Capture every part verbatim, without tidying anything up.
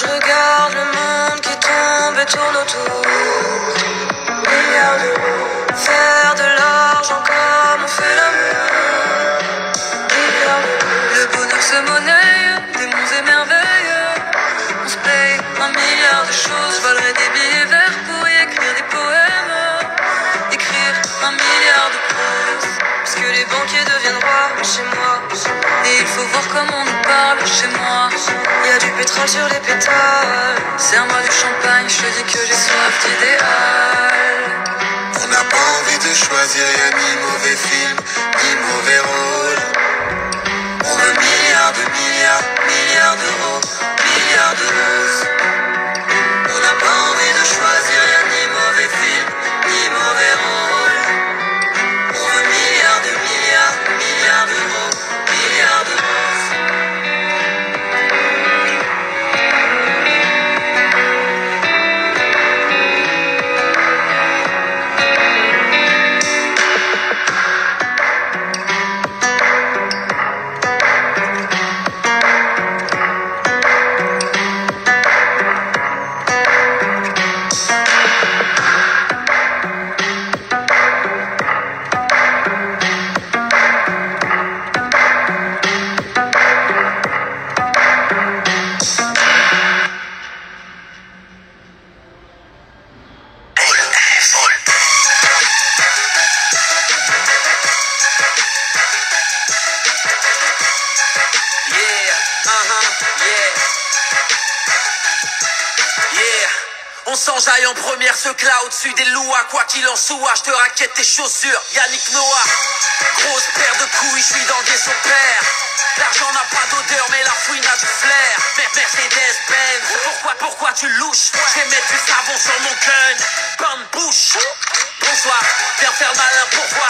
je regarde le monde qui tombe et tourne autour. Milliards d'euros, faire de l'argent comme on fait l'amour. Milliards d'euros, le bonheur se monnaie, des mondes et merveilleux. On se paye un milliard de choses, valerait des billets verts pour y écrire des poèmes. Écrire un milliard de prose, parce que les banquiers deviennent rois chez moi. Et il faut voir comment on nous parle chez moi. Il y a du pétrole sur les pétales. Serre-moi du champagne, je te dis que j'ai soif d'idéal. On n'a pas envie de choisir, y'a ni mauvais film, ni mauvais rôle. On veut milliards de milliards, milliards d'euros, milliards de roses. On n'a pas envie de choisir, y'a ni mauvais film, ni mauvais rôle. On veut milliards de milliards, milliards d'euros, milliards de roses. S'enjaille en première, ce cloud au-dessus des louas. Quoi qu'il en soit, je te raquette tes chaussures. Yannick Noah, grosse paire de couilles, je suis dans le vaisseau père. L'argent n'a pas d'odeur, mais la fouine a du flair. Mercedes-Benz, pourquoi, pourquoi tu louches? Je vais mettre du savon sur mon gun. Bonne bouche. Bonsoir, viens faire le malin pour voir.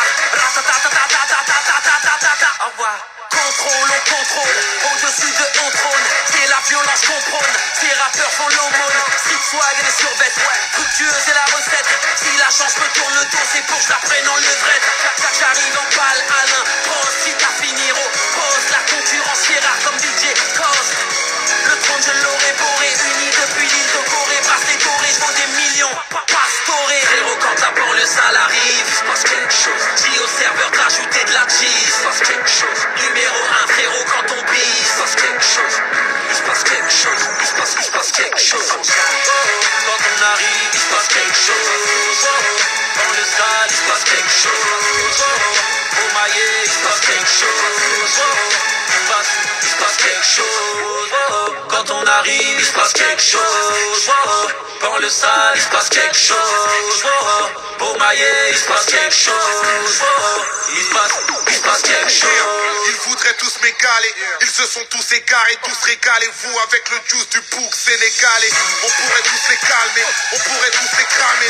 Au revoir. Contrôle, on contrôle, au-dessus de on trône. C'est la violence qu'on prône, ces rappeurs font l'aumône. Street swag et les survêtes, ouais, fructueuse est la recette. Si la chance me tourne le dos, c'est pour que je la prenne en levrette. J'arrive en balle, Alain, pose si t'as fini, pose. La concurrence qui est rare comme D J Cost. Le trône je l'aurais boré, uni depuis l'île de Corée. Bracelet doré, je vaux des millions, pastoré. Frérot, quand la banlieue sale arrive, il se passe quelque chose. Dis au serveur de rajouter de la cheese, il se passe quelque chose. Numéro un, frérot, quand on bise, il se passe quelque chose. Il se passe quelque chose, il se passe, il se passe quelque chose. Quand on arrive, il se passe quelque chose. Dans le stade, il se passe quelque chose. Au maillet, il se passe quelque chose. Il se passe, il se passe quelque chose. Quand on arrive, il se passe quelque chose. Dans le stade, il se passe quelque chose. Au maillet, il se passe quelque chose. Il se passe, il se passe quelque chose. Ils voudraient tous m'égaler, ils se sont tous égarés, tous régalés. Vous avec le juice du bouc sénégalais. On pourrait tous les calmer, on pourrait tous les cramer.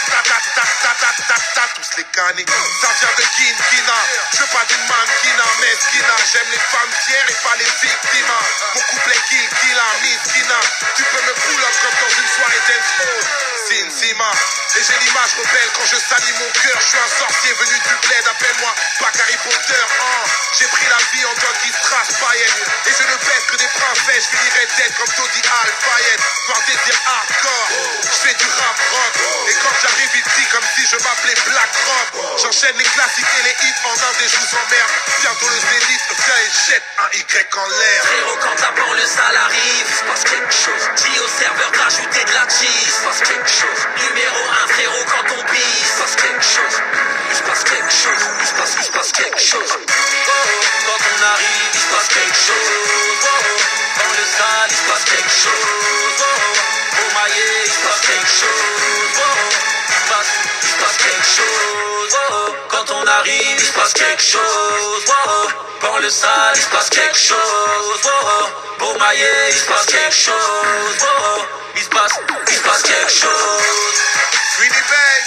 Ratatatatatatatatatatata, tous les canner. Ça vient de Kinkina, je veux pas d'une mannequina, mesquina. J'aime les femmes fières et pas les victimes. Mon couplet kill, killa, miskina. Tu peux me pull up comme dans une soirée dancehall. Sin Sima. Et j'ai l'image rebelle quand je salis mon cœur. Je suis un sorcier venu du bled, appelle-moi pas Harry Potter. Hein. J'ai pris la vie en doggy strass paillette. Et je ne baisse que des princesses. Je finirai d'être comme Toddy Al Fayette. Noir désir hardcore, je fais du rap rock. Et quand j'arrive ici comme si je m'appelais Black Rock. J'enchaîne les classiques et les hits en un des je vous emmerde. Bientôt le zénith, viens et jette un Y en l'air. Frérot, quand la banlieue sale arrive, il se passe quelque chose. Dis au serveur de rajouter de la cheese, il se passe quelque chose. Numéro un, frérot, quand on bise, il se passe quelque chose. Il se passe quelque chose, il se passe, il se passe quelque chose. Quand on arrive, il se passe quelque chose. Dans le stade, il se passe quelque chose. Au maillet, il se passe quelque chose. Il se passe, il se passe quelque chose. Quand on arrive, il se passe quelque chose. Dans le stade, il se passe quelque chose. Au maillet, il se passe quelque chose. Il se passe, il se passe quelque chose. Sweeney Bay,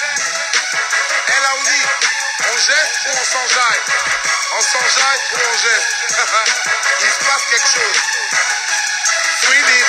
L A U D I, on jette ou on s'enjaille? On s'enjaille ou on jette? Il se passe quelque chose. Sweeney.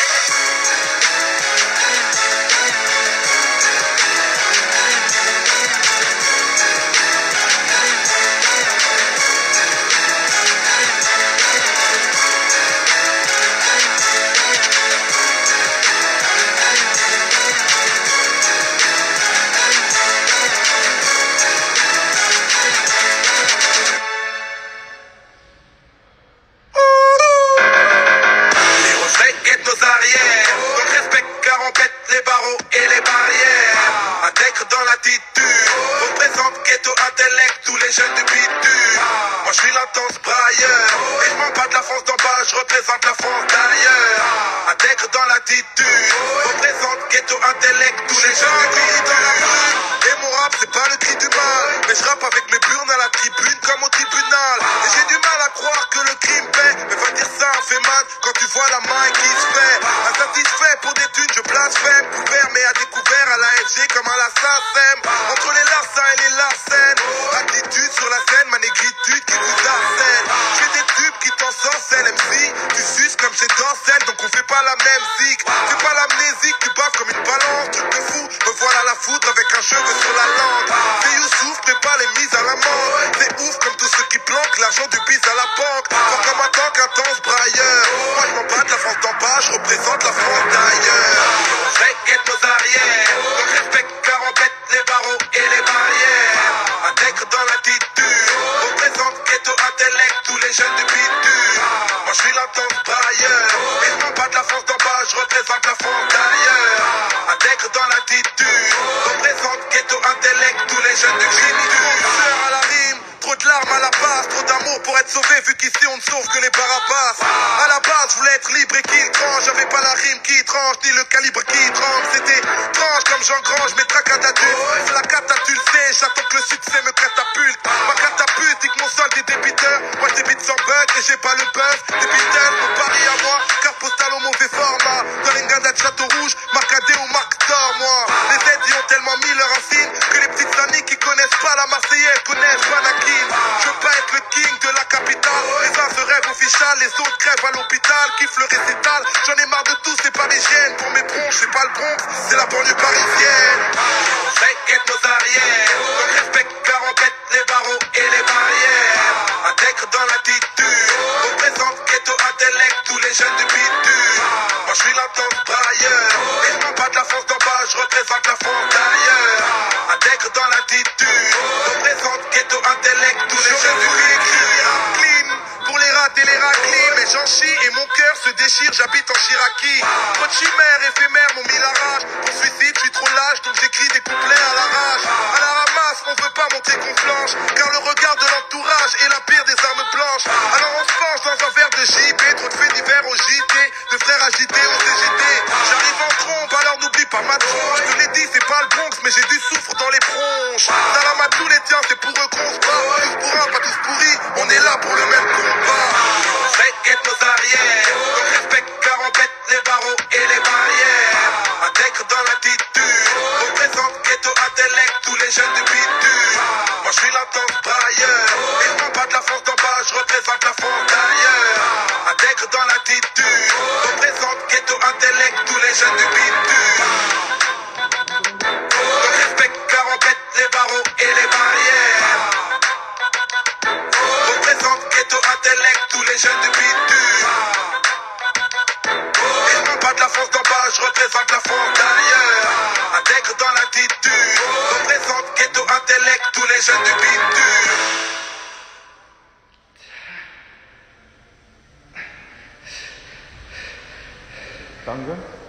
l'intense brailleur. Et je m'en bats de la France d'en bas, je représente la France d'ailleurs. Intègre dans l'attitude, représente ghetto intellect, tous les gens du bitume. Et mon rap c'est pas le cri du mal, mais je rappe avec mes burnes à la tribune comme au tribunal. Et j'ai du mal à croire que le crime paie, mais va dire ça fait mal quand tu vois la main qui se fait. Insatisfait pour des thunes, je blasphème, couvert mais à découvert à la F G comme à la S A C E M. Entre les larcins et les larcènes, attitude sur la scène, ma négritude qui vous harcèle. J'ai des tubes qui t'ensorcellent, M C, tu suces comme chez Dancel, donc on fait pas la même zik. Fais pas l'amnésique, tu baves comme une balance, truc de fou, me voilà la foudre avec un cheveu sur la langue. C'est Youssouf, prépare les mises à la mort. C'est ouf comme tous ceux qui planquent l'argent du bis à la banque. Fort comme un tank intense brailleur. Moi je m'en bats de la France d'en bas, je représente la France d'ailleurs. Respecte nos arrières, donc respecte car on pète les barreaux et les barrières. Intègre dans l'attitude, représente ghetto intellect, tous les jeunes du bitume. Moi je suis l'intense brailleur, et je m'en bats de la France d'en bas, je représente la France d'ailleurs. Intègre dans l'attitude, représente ghetto intellect, tous les jeunes du bitume. À la rime, trop de larmes à la base, trop d'amour pour être sauvé, vu qu'ici on ne sauve que les barabas. À la base, je voulais être libre et qu'il tranche, j'avais pas la rime qui tranche, ni le calibre qui tranche. C'était tranche comme j'engrange mes tracas d'adulte. C'est la cata, tu le sais, j'attends que le succès me catapulte. Ma catapulte dit que mon solde est débiteur. Moi je débite sans bug et j'ai pas le buzz. Des Beatles, mon pari à moi, carte postale au mauvais format. Dans les gars de Château Rouge, marqué ou marque d'or, moi. Les Z y ont tellement mis leur insigne que les petites amies qui connaissent pas la Marseillaise connaissent pas la King. Je veux pas être le king de la capitale. Les uns se rêvent official, les autres crèvent à l'hôpital. Kiffe le récital, j'en ai marre de tous ces parisiennes. Pour mes bronches, c'est pas le Bronx, c'est la banlieue parisienne. Respecte nos arrières, donc respecte car on pète les barreaux et les barrières. Intègre dans l'attitude, représente ghetto intellect, tous les jeunes du bitume. Moi je suis l'intense brailleur, et je m'en bats de la France d'en bas, je représente la France d'ailleurs. Intègre dans l'attitude, représente ghetto intellect, tous les jeunes du bitume. Pour les rats et les raclis, mais j'en chie et mon cœur se déchire, j'habite en Chiraki. Trop de chimères éphémères m'ont mis la rage. Pour suicide, je suis trop lâche, donc j'écris des couplets à la rage. À la ramasse, on veut pas montrer qu'on flanche, car le regard de l'entourage est la pire des armes blanches. Alors on se penche dans un verre de J B, trop de faits divers au J T, de frères agités au C J T. J'arrive en trompe, alors n'oublie pas ma tronche. Je te l'ai dit, c'est pas le Bronx, mais j'ai du soufre dans les bronches. Salam à tous les tiens, c'est pour eux qu'on se bat. Tous pour un, pas tous pourris, on est là pour le même combat. Respecte nos arrières, donc respecte car on pète les barreaux et les barrières. Intègre dans l'attitude, représente ghetto intellect, tous les jeunes du bitume. Moi je suis l'intense brailleur, et je m'en bats de la France d'en bas, je représente la France d'ailleurs. Intègre dans l'attitude, représente ghetto intellect, tous les jeunes du bitume. Donc respecte car on pète les barreaux et les barrières. Représente ghetto intellect, tous les jeunes du bitume. Et je m'en bats de la France d'en bas, je représente la France d'ailleurs. Intègre dans l'attitude, représente ghetto intellect, tous les jeunes du bitume. Danke.